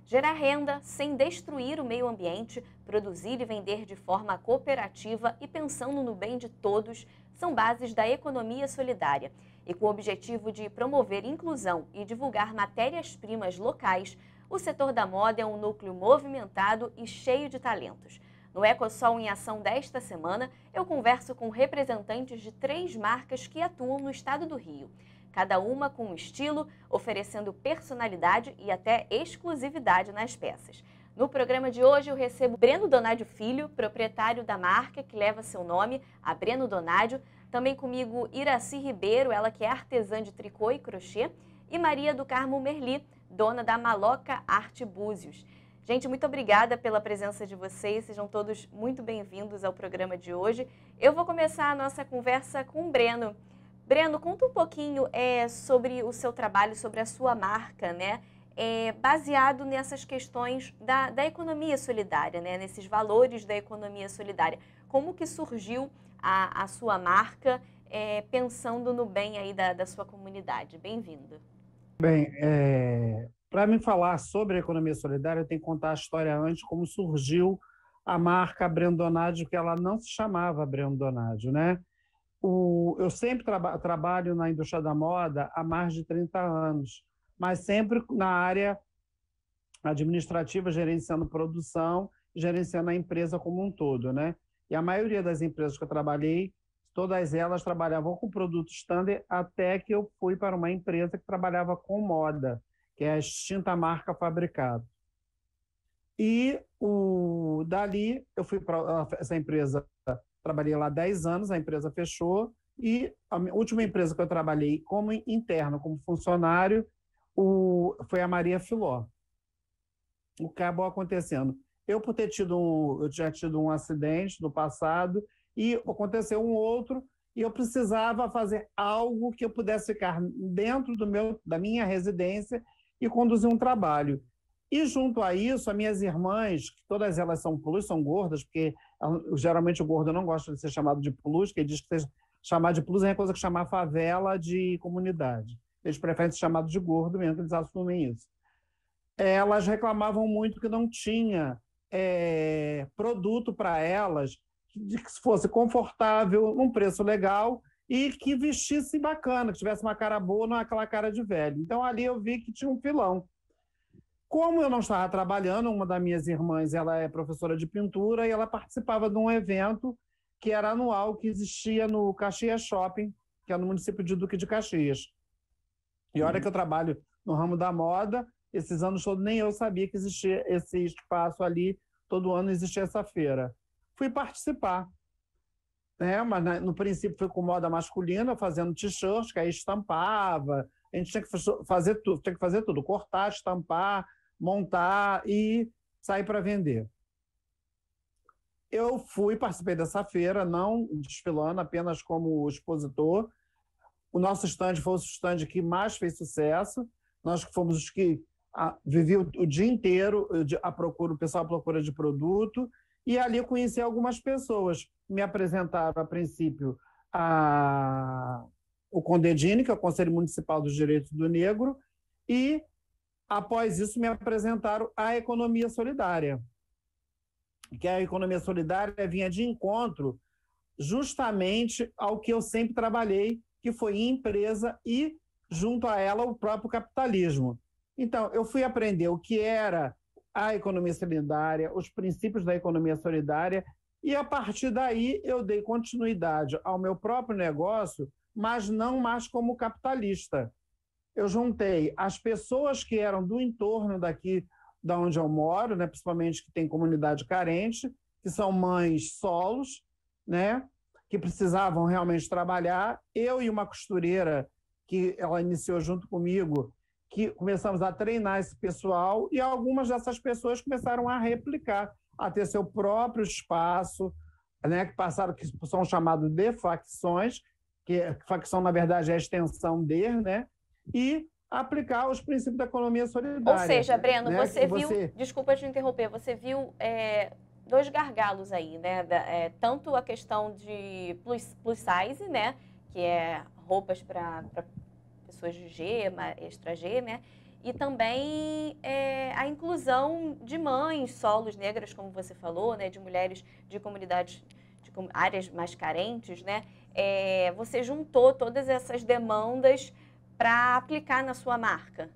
Gerar renda sem destruir o meio ambiente, produzir e vender de forma cooperativa e pensando no bem de todos são bases da economia solidária. E com o objetivo de promover inclusão e divulgar matérias-primas locais, o setor da moda é um núcleo movimentado e cheio de talentos. No EcoSol em Ação desta semana, eu converso com representantes de 3 marcas que atuam no estado do Rio. Cada uma com um estilo, oferecendo personalidade e até exclusividade nas peças. No programa de hoje eu recebo Breno Donádio Filho, proprietário da marca que leva seu nome, a Breno Donádio. Também comigo Iraci Ribeiro, ela que é artesã de tricô e crochê, e Maria do Carmo Merli, dona da Maloca Arte Búzios. Gente, muito obrigada pela presença de vocês, sejam todos muito bem-vindos ao programa de hoje. Eu vou começar a nossa conversa com o Breno. Breno, conta um pouquinho sobre o seu trabalho, sobre a sua marca, né? Baseado nessas questões da economia solidária, né? Nesses valores da economia solidária. Como que surgiu a sua marca pensando no bem aí da sua comunidade? Bem-vindo. Bem, para me falar sobre a economia solidária, eu tenho que contar a história antes, como surgiu a marca Breno Donádio, que ela não se chamava Breno Donádio, né? Eu sempre trabalho na indústria da moda há mais de 30 anos, mas sempre na área administrativa, gerenciando produção, gerenciando a empresa como um todo, né? E a maioria das empresas que eu trabalhei, todas elas trabalhavam com produto standard, até que eu fui para uma empresa que trabalhava com moda, que é a extinta marca Fabricado. E dali eu fui para essa empresa, trabalhei lá 10 anos, a empresa fechou, e a última empresa que eu trabalhei como interno, como funcionário, foi a Maria Filó. O que acabou acontecendo? Eu tinha tido um acidente no passado, e aconteceu um outro, e eu precisava fazer algo que eu pudesse ficar dentro da minha residência e conduzir um trabalho. E junto a isso, as minhas irmãs, que todas elas são plus, são gordas, porque geralmente o gordo não gosta de ser chamado de plus, que ele diz que chamar de plus é a coisa que chamar favela de comunidade. Eles preferem ser chamados de gordo mesmo, que eles assumem isso. Elas reclamavam muito que não tinha produto para elas que fosse confortável, num preço legal e que vestisse bacana, que tivesse uma cara boa, não aquela cara de velho. Então ali eu vi que tinha um filão. Como eu não estava trabalhando, uma das minhas irmãs, ela é professora de pintura e ela participava de um evento que era anual, que existia no Caxias Shopping, que é no município de Duque de Caxias. E a hora que eu trabalho no ramo da moda, esses anos todos nem eu sabia que existia esse espaço ali, todo ano existia essa feira. Fui participar, né? Mas no princípio fui com moda masculina, fazendo t-shirts, que aí estampava, a gente tinha que fazer tudo, cortar, estampar, montar e sair para vender. Eu participei dessa feira, não desfilando, apenas como expositor. O nosso stand foi o stand que mais fez sucesso. Nós fomos os que viviam o dia inteiro o pessoal à procura de produto. E ali eu conheci algumas pessoas. Me apresentaram, a princípio, o CONDEDINE, que é o Conselho Municipal dos Direitos do Negro, e, após isso, me apresentaram a economia solidária. Que a economia solidária vinha de encontro justamente ao que eu sempre trabalhei, que foi em empresa e, junto a ela, o próprio capitalismo. Então, eu fui aprender o que era a economia solidária, os princípios da economia solidária, e, a partir daí, eu dei continuidade ao meu próprio negócio, mas não mais como capitalista. Eu juntei as pessoas que eram do entorno daqui, da onde eu moro, né, principalmente que tem comunidade carente, que são mães solos, né, que precisavam realmente trabalhar. Eu e uma costureira que ela iniciou junto comigo, que começamos a treinar esse pessoal, e algumas dessas pessoas começaram a replicar, a ter seu próprio espaço, né, que são chamados de facções, que facção, na verdade, é a extensão né, e aplicar os princípios da economia solidária. Ou seja, Breno, né? você viu, desculpa te interromper, você viu 2 gargalos aí, né? Tanto a questão de plus size, né? Que é roupas para pessoas de G, extra G, né? e também a inclusão de mães solos negras, como você falou, né, de mulheres de comunidades, de áreas mais carentes, né? Você juntou todas essas demandas para aplicar na sua marca.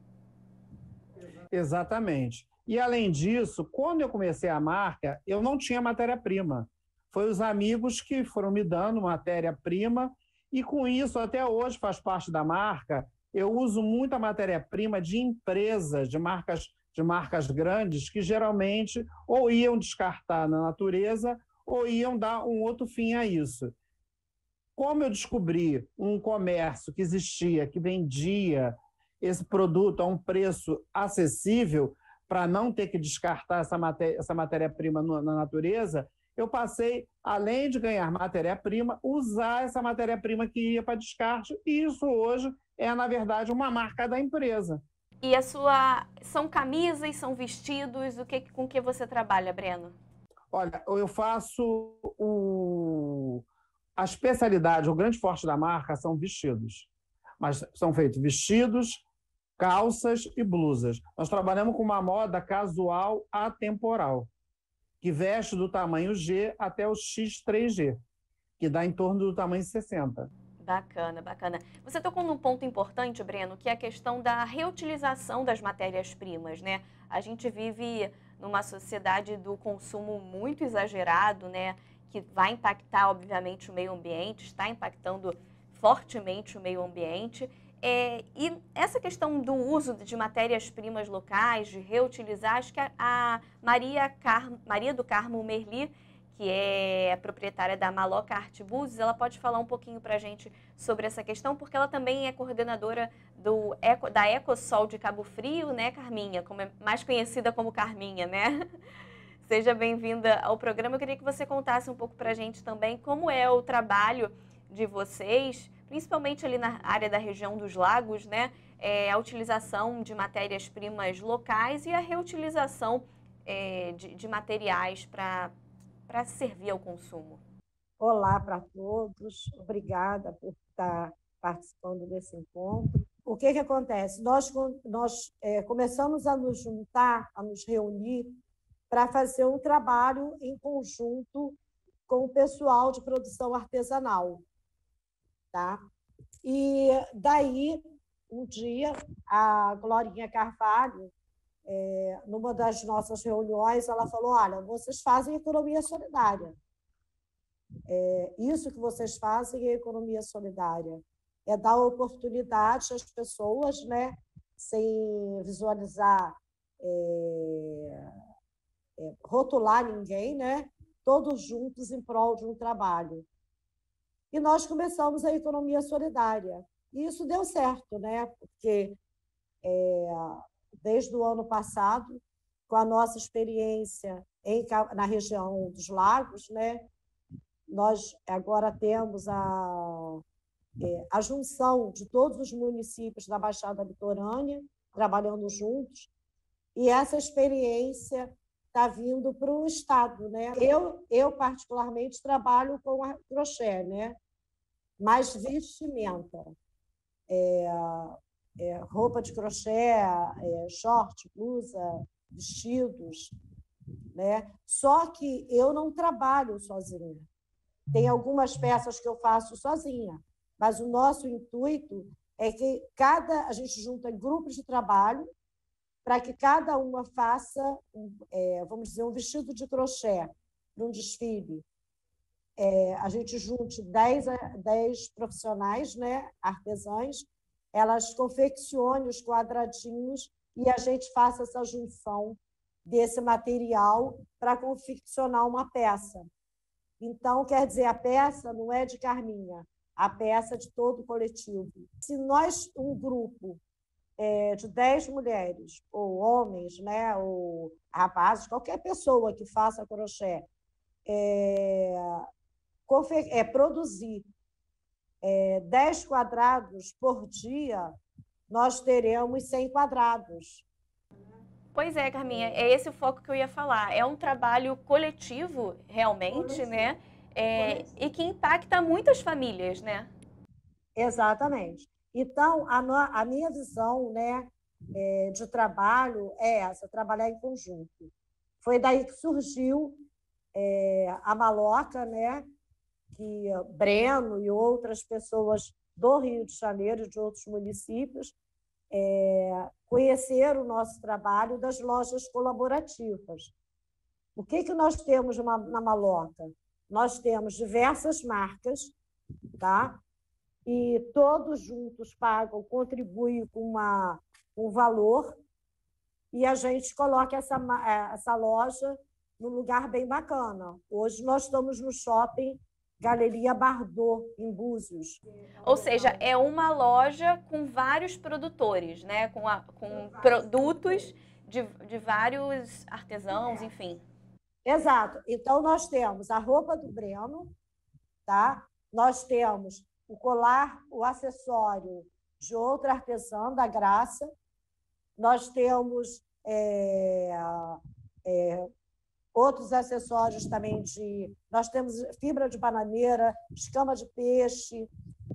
Exatamente. E, além disso, quando eu comecei a marca, eu não tinha matéria-prima. Foi os amigos que foram me dando matéria-prima, e com isso, até hoje, faz parte da marca. Eu uso muita matéria-prima de empresas, de marcas grandes, que geralmente ou iam descartar na natureza ou iam dar um outro fim a isso. Como eu descobri um comércio que existia, que vendia esse produto a um preço acessível, para não ter que descartar essa matéria-prima na natureza, eu passei, além de ganhar matéria-prima, usar essa matéria-prima que ia para descarte, e isso hoje é, na verdade, uma marca da empresa. E são camisas, são vestidos, com que você trabalha, Breno? Olha, eu faço a especialidade, o grande forte da marca são vestidos. Mas são feitos vestidos, calças e blusas. Nós trabalhamos com uma moda casual atemporal, que veste do tamanho G até o X3G, que dá em torno do tamanho 60. Bacana, bacana. Você tocou num ponto importante, Breno, que é a questão da reutilização das matérias-primas, né? A gente vive numa sociedade do consumo muito exagerado, né? Que vai impactar, obviamente, o meio ambiente, está impactando fortemente o meio ambiente. E essa questão do uso de matérias-primas locais, de reutilizar, acho que a Maria do Carmo Merli, que é a proprietária da Maloca Artbus, ela pode falar um pouquinho para a gente sobre essa questão, porque ela também é coordenadora da EcoSol de Cabo Frio, né, Carminha? Como é mais conhecida como Carminha, né? Seja bem-vinda ao programa. Eu queria que você contasse um pouco para a gente também como é o trabalho de vocês, principalmente ali na área da região dos lagos, né? A utilização de matérias-primas locais e a reutilização de materiais para servir ao consumo. Olá para todos, obrigada por estar participando desse encontro. O que acontece? Nós começamos a nos juntar, a nos reunir para fazer um trabalho em conjunto com o pessoal de produção artesanal. Tá? E daí, um dia, a Glorinha Carvalho, numa das nossas reuniões, ela falou: olha, vocês fazem economia solidária. Isso que vocês fazem é economia solidária. É dar oportunidade às pessoas, né, sem visualizar, rotular ninguém, né, todos juntos em prol de um trabalho. E nós começamos a economia solidária. E isso deu certo, né? Porque desde o ano passado, com a nossa experiência na região dos lagos, né? Nós agora temos a junção de todos os municípios da Baixada Litorânea, trabalhando juntos, e essa experiência está vindo para o Estado, né? Eu particularmente trabalho com crochê, né? Mais vestimenta, roupa de crochê, short, blusa, vestidos, né? Só que eu não trabalho sozinha. Tem algumas peças que eu faço sozinha, mas o nosso intuito é que a gente junta grupos de trabalho para que cada uma faça, vamos dizer, um vestido de crochê para um desfile. A gente junte 10 profissionais, né, artesãs, elas confeccionem os quadradinhos e a gente faça essa junção desse material para confeccionar uma peça. Então, quer dizer, a peça não é de Carminha, a peça é de todo o coletivo. Se nós, um grupo de 10 mulheres, ou homens, né, ou rapazes, qualquer pessoa que faça crochê, produzir 10 quadrados por dia, nós teremos 100 quadrados. Pois é, Carminha, é esse o foco que eu ia falar. É um trabalho coletivo, realmente, né? E que impacta muitas famílias, né? Exatamente. Então, a minha visão, né, de trabalho é essa, trabalhar em conjunto. Foi daí que surgiu a Maloca, né? Que Breno e outras pessoas do Rio de Janeiro e de outros municípios conheceram o nosso trabalho das lojas colaborativas. O que nós temos na Maloca? Nós temos diversas marcas, tá? E todos juntos pagam, contribuem com um valor, e a gente coloca essa loja num lugar bem bacana. Hoje nós estamos no shopping Galeria Bardot, em Búzios. Ou seja, é uma loja com vários produtores, né? Com produtos de vários artesãos, enfim. Exato. Então, nós temos a roupa do Breno, tá? Nós temos o colar, o acessório de outra artesã, da Graça. Nós temos outros acessórios também nós temos fibra de bananeira, escama de peixe,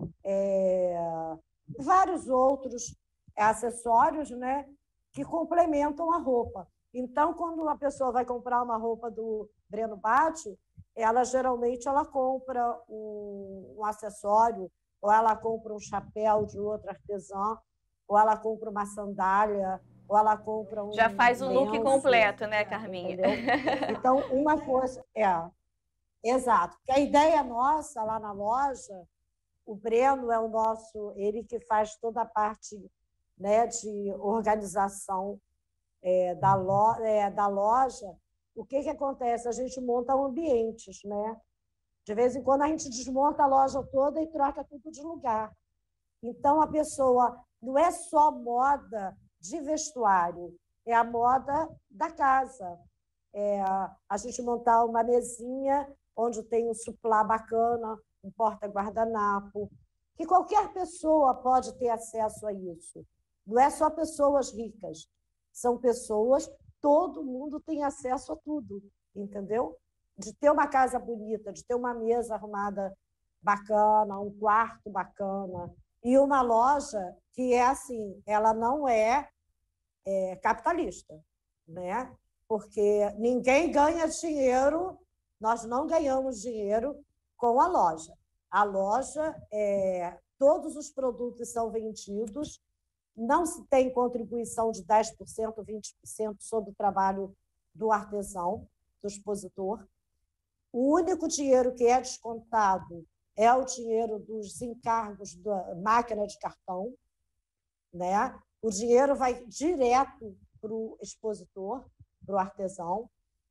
vários outros acessórios, né, que complementam a roupa. Então, quando a pessoa vai comprar uma roupa do Breno Batti, geralmente ela compra um acessório, ou ela compra um chapéu de outro artesão, ou ela compra uma sandália, ou ela compra Já faz o look completo, né, Carminha? Entendeu? Então, uma coisa... exato. Porque a ideia nossa lá na loja, o Breno é ele que faz toda a parte, né, de organização da loja. O que acontece? A gente monta ambientes, né? De vez em quando a gente desmonta a loja toda e troca tudo de lugar. Então, a pessoa não é só moda de vestuário, é a moda da casa. A gente montar uma mesinha onde tem um suplá bacana, um porta-guardanapo, que qualquer pessoa pode ter acesso a isso. Não é só pessoas ricas, são pessoas, todo mundo tem acesso a tudo, entendeu? De ter uma casa bonita, de ter uma mesa arrumada bacana, um quarto bacana, e uma loja que é assim, ela não é capitalista, né? Porque ninguém ganha dinheiro, nós não ganhamos dinheiro com a loja. A loja, todos os produtos são vendidos, não se tem contribuição de 10%, 20% sobre o trabalho do artesão, do expositor. O único dinheiro que é descontado é o dinheiro dos encargos da máquina de cartão, né? O dinheiro vai direto para o expositor, para o artesão.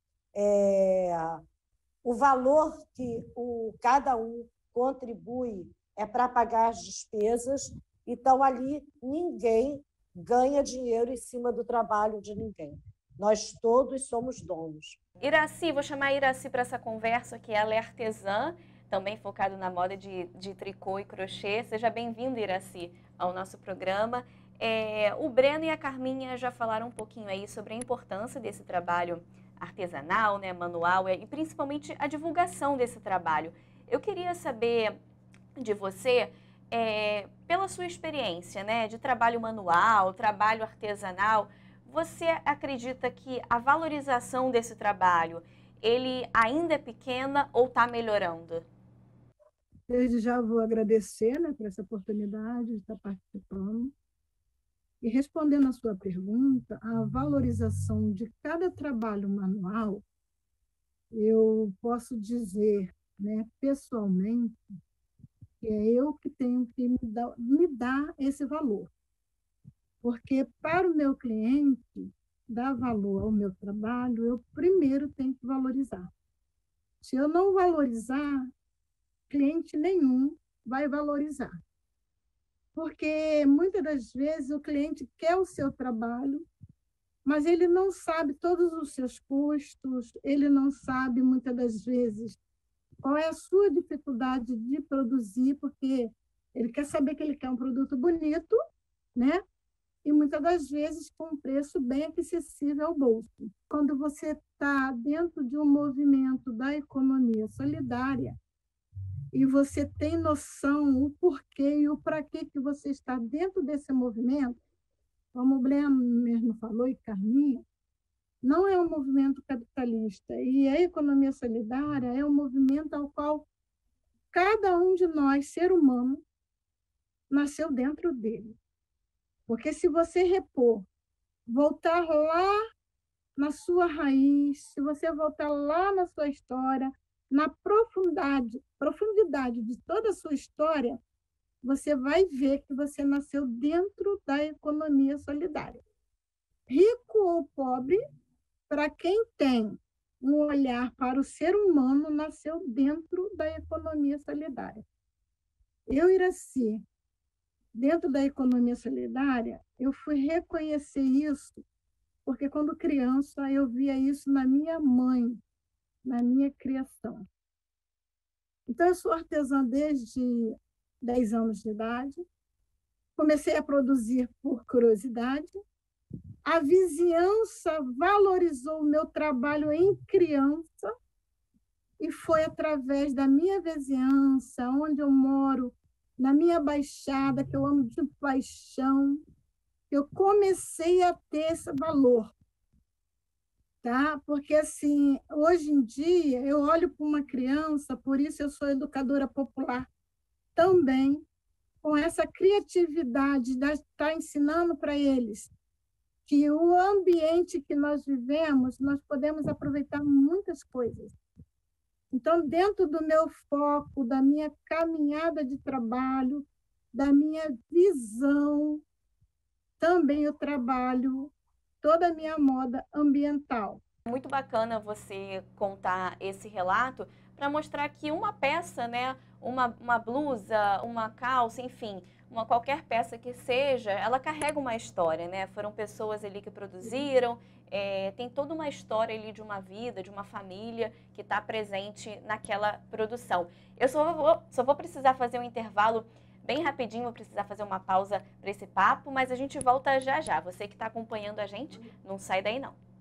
O valor que cada um contribui é para pagar as despesas. Então, ali, ninguém ganha dinheiro em cima do trabalho de ninguém. Nós todos somos donos. Iraci, vou chamar a Iraci para essa conversa, que ela é artesã, também focada na moda de tricô e crochê. Seja bem-vindo, Iraci, ao nosso programa. O Breno e a Carminha já falaram um pouquinho aí sobre a importância desse trabalho artesanal, né, manual, e principalmente a divulgação desse trabalho. Eu queria saber de você, pela sua experiência, né, de trabalho manual, trabalho artesanal, você acredita que a valorização desse trabalho, ele ainda é pequena ou está melhorando? Desde já vou agradecer, né, por essa oportunidade de estar participando. E respondendo à sua pergunta, a valorização de cada trabalho manual, eu posso dizer, né, pessoalmente, que é eu que tenho que me dar esse valor. Porque para o meu cliente dar valor ao meu trabalho, eu primeiro tenho que valorizar. Se eu não valorizar, cliente nenhum vai valorizar. Porque muitas das vezes o cliente quer o seu trabalho, mas ele não sabe todos os seus custos, ele não sabe muitas das vezes qual é a sua dificuldade de produzir, porque ele quer saber que ele quer um produto bonito, né? E muitas das vezes com um preço bem acessível ao bolso. Quando você está dentro de um movimento da economia solidária e você tem noção o porquê e o para que você está dentro desse movimento, como o Breno mesmo falou, e Carminha, não é um movimento capitalista. E a economia solidária é um movimento ao qual cada um de nós, ser humano, nasceu dentro dele. Porque se você repor, voltar lá na sua raiz, se você voltar lá na sua história, na profundidade de toda a sua história, você vai ver que você nasceu dentro da economia solidária. Rico ou pobre, para quem tem um olhar para o ser humano, nasceu dentro da economia solidária. Eu, Iraci, dentro da economia solidária, eu fui reconhecer isso, porque quando criança eu via isso na minha mãe, na minha criação. Então, eu sou artesã desde 10 anos de idade, comecei a produzir por curiosidade, a vizinhança valorizou o meu trabalho em criança e foi através da minha vizinhança, onde eu moro, na minha baixada, que eu amo de paixão, que eu comecei a ter esse valor. Tá? Porque, assim, hoje em dia, eu olho para uma criança, por isso eu sou educadora popular também, com essa criatividade de estar ensinando para eles que o ambiente que nós vivemos, nós podemos aproveitar muitas coisas. Então, dentro do meu foco, da minha caminhada de trabalho, da minha visão, também eu trabalho toda a minha moda ambiental. Muito bacana você contar esse relato para mostrar que uma peça, né, uma blusa, uma calça, enfim, qualquer peça que seja, ela carrega uma história, né? Foram pessoas ali que produziram, tem toda uma história ali de uma vida, de uma família que está presente naquela produção. Eu só vou precisar fazer um intervalo bem rapidinho, vou precisar fazer uma pausa para esse papo, mas a gente volta já já. Você que está acompanhando a gente, não sai daí não.